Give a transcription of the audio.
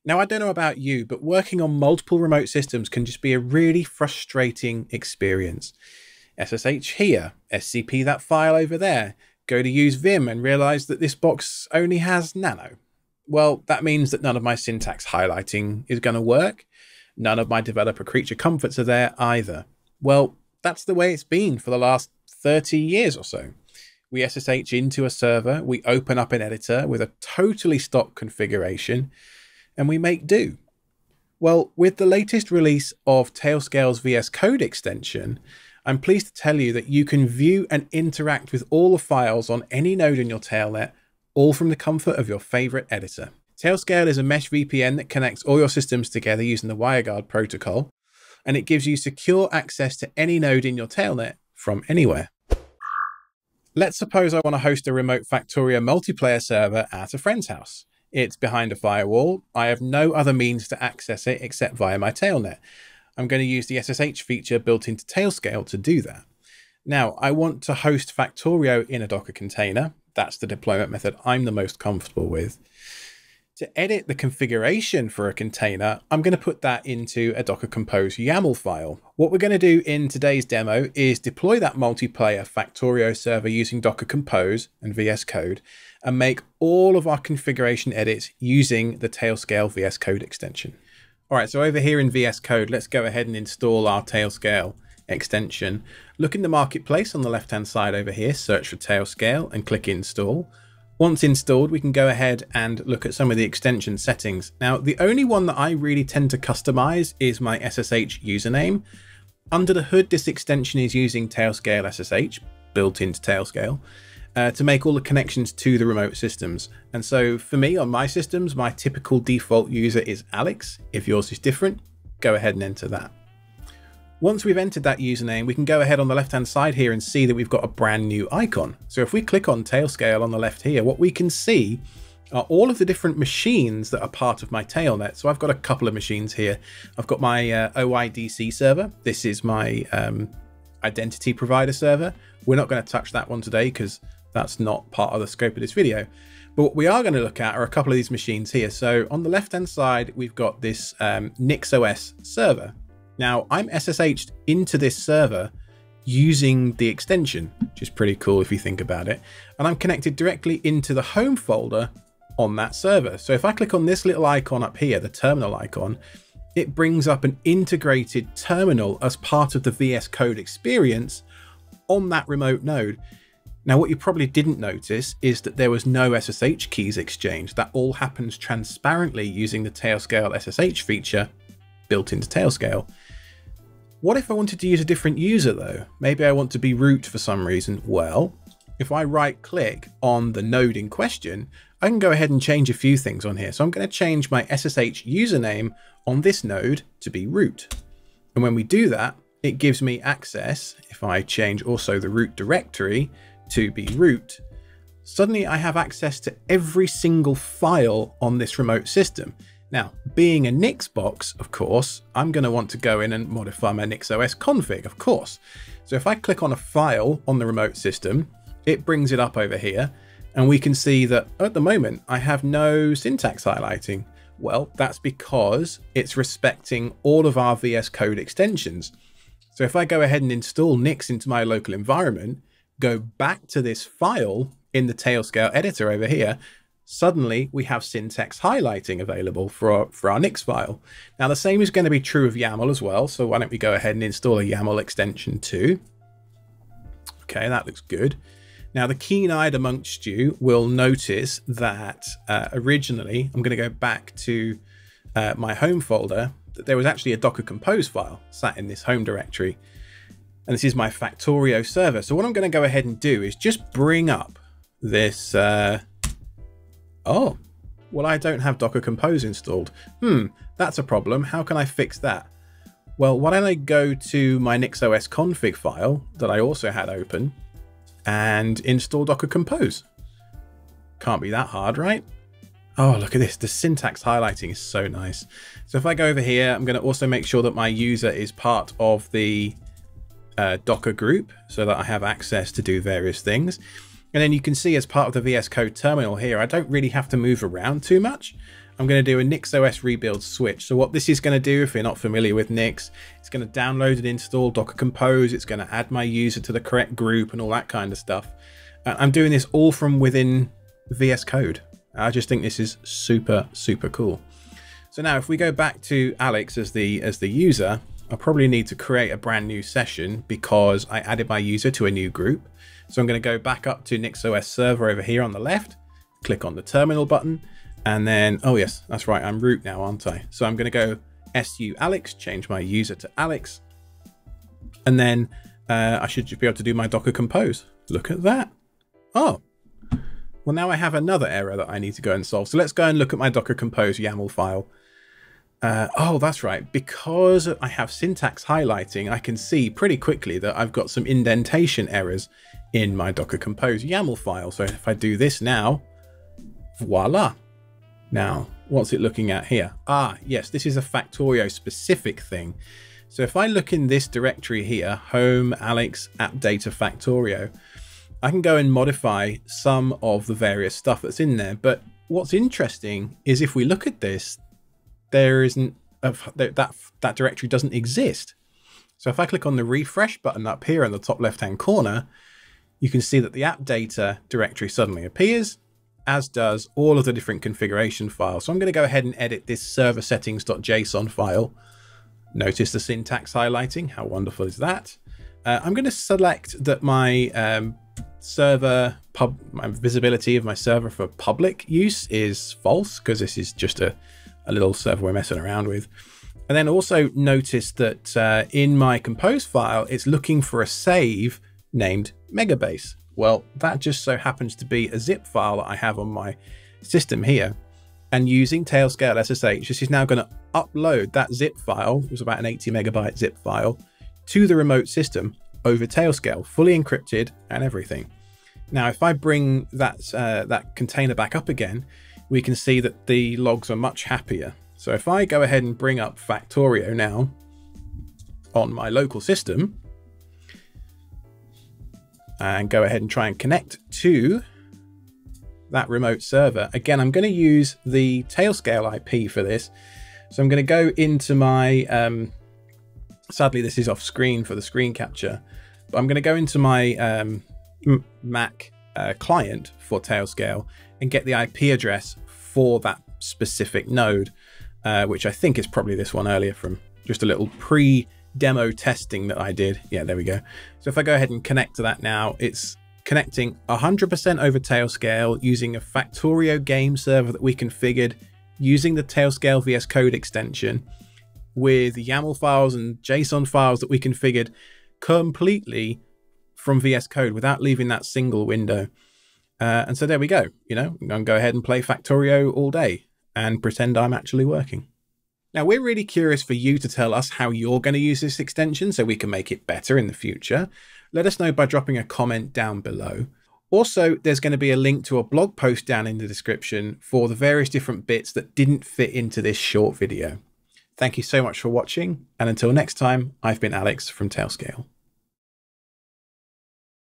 Now, I don't know about you, but working on multiple remote systems can just be a really frustrating experience. SSH here, SCP that file over there, go to use Vim and realize that this box only has nano. Well, that means that none of my syntax highlighting is going to work. None of my developer creature comforts are there either. Well, that's the way it's been for the last 30 years or so. We SSH into a server, we open up an editor with a totally stock configuration, and we make do. Well, with the latest release of Tailscale's VS Code extension, I'm pleased to tell you that you can view and interact with all the files on any node in your tailnet, all from the comfort of your favorite editor. Tailscale is a mesh VPN that connects all your systems together using the WireGuard protocol, and it gives you secure access to any node in your tailnet from anywhere. Let's suppose I want to host a remote Factorio multiplayer server at a friend's house. It's behind a firewall. I have no other means to access it except via my tailnet. I'm going to use the SSH feature built into Tailscale to do that. Now, I want to host Factorio in a Docker container. That's the deployment method I'm the most comfortable with. To edit the configuration for a container, I'm going to put that into a Docker Compose YAML file. What we're going to do in today's demo is deploy that multiplayer Factorio server using Docker Compose and VS Code and make all of our configuration edits using the Tailscale VS Code extension. All right, so over here in VS Code, let's go ahead and install our Tailscale extension. Look in the marketplace on the left-hand side over here, search for Tailscale and click install. Once installed, we can go ahead and look at some of the extension settings. Now, the only one that I really tend to customize is my SSH username. Under the hood, this extension is using Tailscale SSH, built into Tailscale, to make all the connections to the remote systems. And so for me, on my systems, my typical default user is Alex. If yours is different, go ahead and enter that. Once we've entered that username, we can go ahead on the left-hand side here and see that we've got a brand new icon. So if we click on Tailscale on the left here, what we can see are all of the different machines that are part of my tailnet. So I've got a couple of machines here. I've got my OIDC server. This is my identity provider server. We're not going to touch that one today because that's not part of the scope of this video. But what we are going to look at are a couple of these machines here. So on the left-hand side, we've got this NixOS server. Now, I'm SSH'd into this server using the extension, which is pretty cool if you think about it. And I'm connected directly into the home folder on that server. So if I click on this little icon up here, the terminal icon, it brings up an integrated terminal as part of the VS Code experience on that remote node. Now, what you probably didn't notice is that there was no SSH keys exchanged. That all happens transparently using the Tailscale SSH feature built into Tailscale. What if I wanted to use a different user though? Maybe I want to be root for some reason. Well, if I right click on the node in question, I can go ahead and change a few things on here. So I'm going to change my SSH username on this node to be root. And when we do that, it gives me access. If I change also the root directory to be root, suddenly I have access to every single file on this remote system. Now, being a Nix box, of course, I'm going to want to go in and modify my NixOS config, of course. So if I click on a file on the remote system, it brings it up over here, and we can see that at the moment I have no syntax highlighting. Well, that's because it's respecting all of our VS Code extensions. So if I go ahead and install Nix into my local environment, go back to this file in the Tailscale editor over here, suddenly we have syntax highlighting available for our Nix file. Now, the same is going to be true of YAML as well. So why don't we go ahead and install a YAML extension too? Okay, that looks good. Now, the keen-eyed amongst you will notice that originally, I'm going to go back to my home folder, that there was actually a Docker Compose file sat in this home directory. And this is my Factorio server. So what I'm going to go ahead and do is just bring up this... Oh, well, I don't have Docker Compose installed. That's a problem. How can I fix that? Well, why don't I go to my NixOS config file that I also had open and install Docker Compose? Can't be that hard, right? Oh, look at this. The syntax highlighting is so nice. So if I go over here, I'm going to also make sure that my user is part of the Docker group so that I have access to do various things. And then you can see as part of the VS Code terminal here, I don't really have to move around too much. I'm going to do a NixOS rebuild switch. So what this is going to do, if you're not familiar with Nix, it's going to download and install Docker Compose. It's going to add my user to the correct group and all that kind of stuff. I'm doing this all from within VS Code. I just think this is super, super cool. So now if we go back to Alex as the user, I'll probably need to create a brand new session because I added my user to a new group. So I'm going to go back up to NixOS server over here on the left, click on the terminal button, and then, oh yes, that's right, I'm root now, aren't I? So I'm going to go su Alex, change my user to Alex, and then I should be able to do my Docker Compose. Look at that. Oh, well now I have another error that I need to go and solve. So let's go and look at my Docker Compose YAML file. Oh, that's right. Because I have syntax highlighting, I can see pretty quickly that I've got some indentation errors in my Docker Compose YAML file. So if I do this now, voila. Now, what's it looking at here? Ah, yes, this is a Factorio specific thing. So if I look in this directory here, home, Alex, app data, Factorio, I can go and modify some of the various stuff that's in there. But what's interesting is if we look at this, there isn't that directory doesn't exist. So if I click on the refresh button up here in the top left hand corner, you can see that the app data directory suddenly appears, as does all of the different configuration files. So I'm going to go ahead and edit this server settings.json file. Notice the syntax highlighting. How wonderful is that? I'm going to select that my my visibility of my server for public use is false, because this is just a little server we're messing around with. And then also notice that in my compose file, it's looking for a save named Megabase. Well, that just so happens to be a zip file that I have on my system here. And using Tailscale SSH, this is now going to upload that zip file, it was about an 80 megabyte zip file, to the remote system over Tailscale, fully encrypted and everything. Now, if I bring that container back up again, we can see that the logs are much happier. So if I go ahead and bring up Factorio now on my local system and go ahead and try and connect to that remote server, again, I'm going to use the Tailscale IP for this. So I'm going to go into my, sadly, this is off screen for the screen capture, but I'm going to go into my Mac client for Tailscale and get the IP address for that specific node, which I think is probably this one earlier from just a little pre-demo testing that I did. Yeah, there we go. So if I go ahead and connect to that now, it's connecting 100% over Tailscale using a Factorio game server that we configured using the Tailscale VS Code extension with YAML files and JSON files that we configured completely from VS Code without leaving that single window. And so there we go. You know, I'm going to go ahead and play Factorio all day and pretend I'm actually working. Now, we're really curious for you to tell us how you're going to use this extension so we can make it better in the future. Let us know by dropping a comment down below. Also, there's going to be a link to a blog post down in the description for the various different bits that didn't fit into this short video. Thank you so much for watching, and until next time, I've been Alex from Tailscale.